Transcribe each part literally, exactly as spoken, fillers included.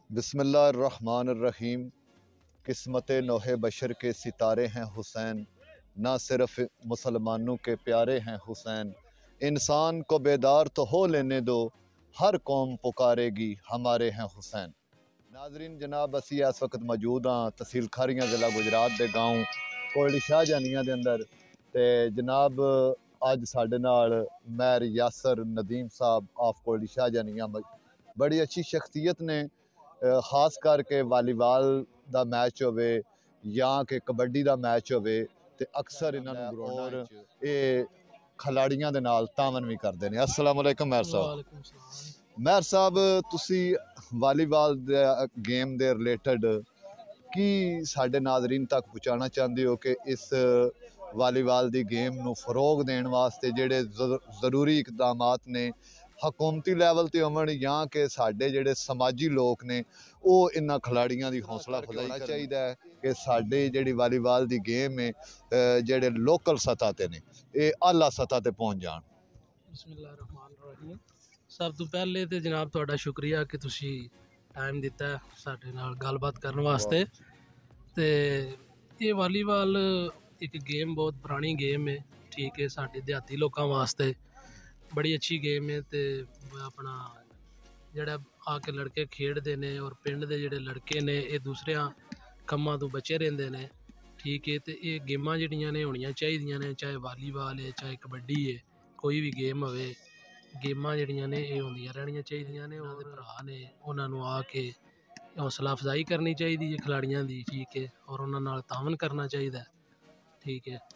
बिस्मिल्लाहिर्रहमानिर्रहीम। किस्मत नौहे बशर के सितारे हैं हुसैन, ना सिर्फ मुसलमानों के प्यारे हैं हुसैन। इंसान को बेदार तो हो लेने दो, हर कौम पुकारेगी हमारे हैं हुसैन। नाजरीन जनाब असी इस वक्त मौजूद हाँ तहसील खारियां जिला गुजरात के गाँव कोयली शाहजानिया के अंदर। तो जनाब अज साडे नाल मैर यासर नदीम साहब ऑफ कोयली शाहजानिया बड़ी अच्छी शख्सियत ने। खास करके वालीबाल का मैच होवे या कि कबड्डी का मैच होवे ते अक्सर इन्होंने और ये खिलाड़ियों के नाल तावन भी करते हैं। अस्सलाम वालेकुम मैर साहब। मैर साहब तुसी वालीबाल गेम के रिलेटेड की साडे नाजरीन तक पहुँचाना चाहते हो कि इस वालीबाल की गेम नू फरोग देने वास्ते जेडे जरूरी इकदाम ने हकूमती लैवल ते होवन या कि साडे जेडे समाजी लोग ने वो इन्हां खिलाड़ियों की हौसला अफजाई करना चाहिए है कि साडी जेडी वालीबाल की गेम है जेडे लोकल सतह ते ने ये आला सतह ते पहुँच जान। बिस्मिल्लाहिर्रहमानिर्रहीम। सब तो पहले तो जनाब तुहाडा शुक्रिया कि तुसी टाइम दिता है साडे नाल गलबात करने वास्ते। ते ये वालीबाल एक गेम बहुत पुरानी गेम है, ठीक है, साडे देहाती लोगों वास्ते बड़ी अच्छी गेम है। तो अपना जेड़ा आके लड़के खेडते ने और पिंड के जेडे लड़के ने ये दूसरे कम्मां तो बचे रहिंदे ने, ठीक है। तो ये गेमां जिहड़ियां ने होनियां चाहिदियां ने, चाहे वालीबाल है चाहे कबड्डी है, कोई भी गेम होवे, गेमां जिहड़ियां ने ये होंदियां रहनियां चाहिदियां ने। उन्हां दे भरा ने उन्हां नूं आके हौसला अफजाई करनी चाहिदी है खिलाड़ियां दी, ठीक है, और उन्हां नाल तावन करना चाहिदा है, ठीक है।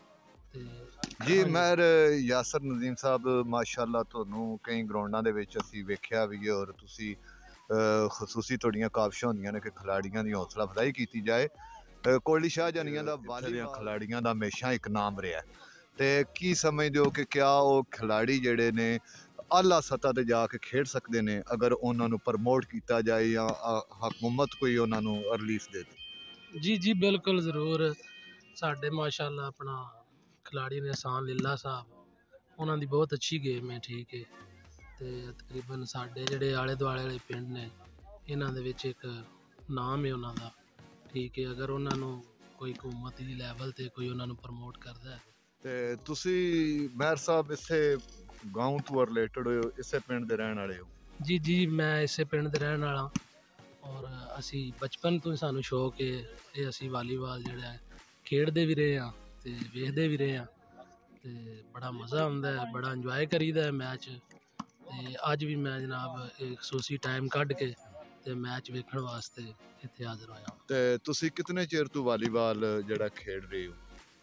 जी मैर यासर नदीम साहब माशाअल्लाह तुहानू कई ग्राउंडां दे विच असीं वेख्या भी है और तुसी खसूसी तुहाड़ियां काविशां होंदियां ने कि खिलाड़ियां दी हौसला अफजाई की जाए। कोयली शाहजानियां दा वालीबाल खिलाड़ियां दा हमेशा एक नाम रहा है। तो की समझदे हो कि क्या वो खिलाड़ी जेडे ने आला सतह ते जाके खेड सकते हैं अगर उन्होंने प्रमोट किया जाए या हुकूमत कोई उन्होंने रिलीफ दे दे? जी जी बिल्कुल ज़रूर। साडे माशाअल्लाह अपना खिलाड़ी ने एहसान लीला साहब, उन्होंने बहुत अच्छी गेम है, ठीक है। तो तकरीबन साडे जेडे आले दुआले वाले पिंड ने इन्हां दे विच एक नाम है उन्हां दा, ठीक है। अगर उन्होंने कोई हुकूमती लैवल ते कोई उन्होंने प्रमोट करता है ते तुसी मैर साहब इसे गाँव तो रिलेटेड हो, इसे पिंड दे रहने वाले हो? जी जी मैं इसे पिंड दे रहने वाला और असी बचपन तो सानू शौक है ये असी वालीबाल जेड़ा खेडते भी रहे हैं ते वेखते भी रहे हैं। ते बड़ा मज़ा आता है, बड़ा इंजॉय करीदा है मैच। ते अज भी मैं जनाब एक खसूसी टाइम कढ़ के ते मैच वेखण वास्ते इत्थे हाज़र होया। ते तुसी कितने चिर तो वालीबाल जेड़ा खेड रहे हो?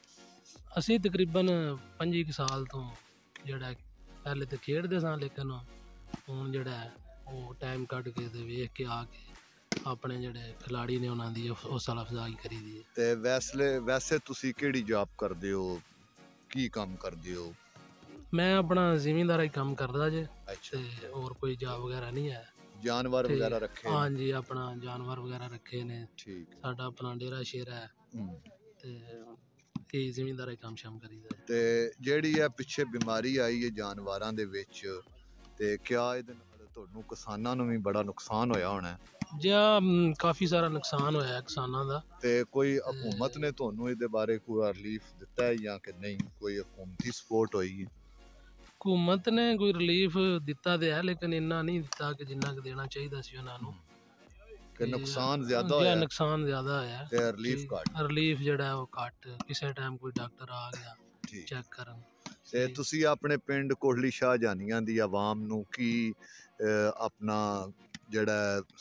असी तकरीबन पंजी साल तो जेड़ा पहले तो खेडते सां, लेकिन हुण जेड़ा वो टाइम कढ़ के ते वेख के आके अपने जेडे खिलाड़ी ने उन्हां दी हौसला अफजाई करी दी है। ते वैसले वैसे तुसी केड़ी जॉब करदे हो, की काम करदे हो? मैं अपना जिमींदारी काम करदा जे, अच्छा, ते और कोई जॉब वगैरह नहीं है। जानवर ते वगैरह रखे हाँ ने? जी अपना जानवर वगैरह रखे ने, ठीक है। साडा अपना डेरा शेरा है ते ये जिमींदारी काम शाम करीदा है। ते जेड़ी है पिछे बीमारी आई है जानवरां दे विच ते क्या इहदे नाल तुहानू किसानां नू भी बड़ा नुकसान होया होना है? जिया काफ़ी सारा नुकसान होया किसानां दा। ते कोई हुकूमत ने तुहानू इहदे बारे कोई रिलीफ दिता है या कि नहीं, कोई हुकूमती सपोर्ट होई है? हुकूमत ने कोई रिलीफ दिता तो है लेकिन इन्ना नहीं दिता कि जिन्ना कि देना चाहिए सी उन्हां नू। कि नुकसान ज्यादा जिया होया नुकसान ज़्यादा है ते रिलीफ घट? रिलीफ जेड़ा वो घट, किसी टाइम कोई डॉक्टर आ गया ठीक। चेक करन। ते तुसी अपने पिंड कोहली शाहजानियां दी आवाम नू की अपना जेड़ा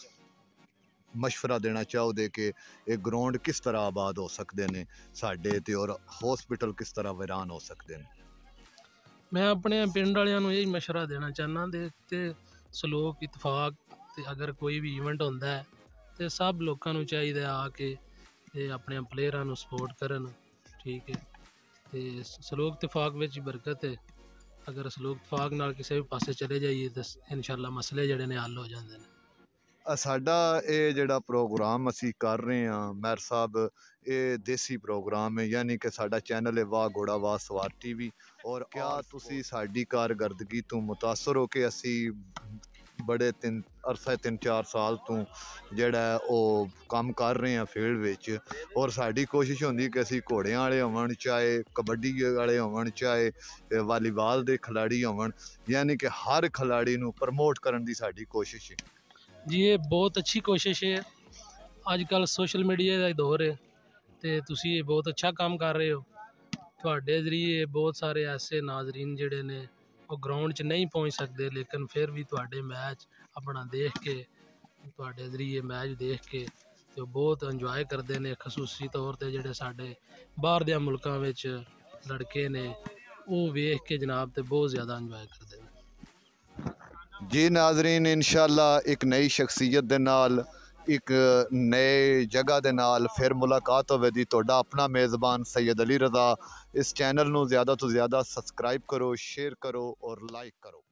मशवरा देना चाहोगे कि ये ग्राउंड किस तरह आबाद हो सकते हैं साडे ते और हॉस्पिटल किस तरह वीरान हो सकते हैं? मैं अपने पिंड वालियां नू यही मशवरा देना चाहना दे ते सलोक इतफाक ते अगर कोई भी इवेंट होंदा है तो सब लोगों नू चाहिए आके ते अपने प्लेयरां नू सपोर्ट करन, ठीक है। ते सलोक इतफाक विच बरकत है। अगर सलोक इतफाक नाल किसी भी पासे चले जाइए तो इंशाअल्लाह मसले जेडे ने हल हो जाते हैं। साडा ये जेड़ा प्रोग्राम असी कर रहे हैं मैर साहब, ये देसी प्रोग्राम है, यानी कि साडा चैनल है वाह घोड़ा वाह सवार टीवी। और क्या तुसी साडी कारकर्दगी तो मुतासर हो कि असी बड़े तीन अरसा तीन चार साल तो ਜਿਹੜਾ ਉਹ ਕੰਮ ਕਰ ਰਹੇ ਹਾਂ ਫੀਲਡ ਵਿੱਚ ਔਰ ਸਾਡੀ ਕੋਸ਼ਿਸ਼ ਹੁੰਦੀ ਕਿ ਅਸੀਂ ਘੋੜਿਆਂ ਵਾਲੇ ਹੋਵਣ ਚਾਹੇ ਕਬੱਡੀ ਵਾਲੇ ਹੋਵਣ ਚਾਹੇ ਵਾਲੀਬਾਲ ਦੇ ਖਿਡਾਰੀ ਹੋਵਣ ਯਾਨੀ ਕਿ ਹਰ ਖਿਡਾਰੀ ਨੂੰ ਪ੍ਰਮੋਟ ਕਰਨ ਦੀ ਸਾਡੀ ਕੋਸ਼ਿਸ਼ ਹੈ ਜੀ ਇਹ ਬਹੁਤ ਅੱਛੀ ਕੋਸ਼ਿਸ਼ ਹੈ ਅੱਜ ਕੱਲ੍ਹ ਸੋਸ਼ਲ ਮੀਡੀਆ ਦਾ ਦੌਰ ਹੈ ਤੇ ਤੁਸੀਂ ਇਹ ਬਹੁਤ ਅੱਛਾ ਕੰਮ ਕਰ ਰਹੇ ਹੋ ਤੁਹਾਡੇ ਜ਼ਰੀਏ ਬਹੁਤ ਸਾਰੇ ਐਸੇ ਨਾਜ਼ਰੀਨ ਜਿਹੜੇ ਨੇ ਉਹ ਗਰਾਊਂਡ 'ਚ ਨਹੀਂ ਪਹੁੰਚ ਸਕਦੇ ਲੇਕਿਨ ਫਿਰ ਵੀ ਤੁਹਾਡੇ ਮੈਚ ਆਪਣਾ ਦੇਖ ਕੇ ਤੁਹਾਡੇ ਜ਼ਰੀਏ ਮੈਚ ਦੇਖ ਕੇ ਤੇ ਉਹ ਬਹੁਤ ਇੰਜੋਏ ਕਰਦੇ ਨੇ ਖਸੂਸੀ ਤੌਰ 'ਤੇ ਜਿਹੜੇ ਸਾਡੇ ਬਾਹਰ ਦੇ ਮੁਲਕਾਂ ਵਿੱਚ ਲੜਕੇ ਨੇ ਉਹ ਵੇਖ ਕੇ ਜਨਾਬ ਤੇ ਬਹੁਤ ਜ਼ਿਆਦਾ ਇੰਜੋਏ ਕਰਦੇ ਨੇ ਜੀ ਨਾਜ਼ਰੀਨ ਇਨਸ਼ਾਅੱਲਾ ਇੱਕ ਨਈ ਸ਼ਖਸੀਅਤ ਦੇ ਨਾਲ ਇੱਕ ਨਏ ਜਗ੍ਹਾ ਦੇ ਨਾਲ ਫਿਰ ਮੁਲਾਕਾਤ ਹੋਵੇਗੀ ਤੁਹਾਡਾ ਆਪਣਾ ਮੇਜ਼ਬਾਨ ਸੈयद अली रज़ा इस चैनल ਨੂੰ ਜ਼ਿਆਦਾ ਤੋਂ ਜ਼ਿਆਦਾ ਸਬਸਕ੍ਰਾइब करो शेयर करो और लाइक करो।